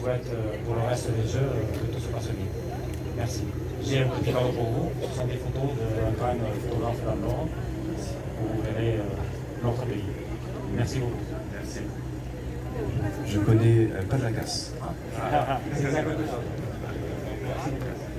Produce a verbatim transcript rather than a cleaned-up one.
souhaite euh, pour le reste des Jeux euh, que tout se passe bien. Merci. J'ai un petit cadeau pour vous. Ce sont des photos d'un grand photographe d'Andorre. Vous verrez euh, notre pays. Merci beaucoup. Merci. Je connais euh, pas de la casse. Ah, c'est exactement ça. Merci.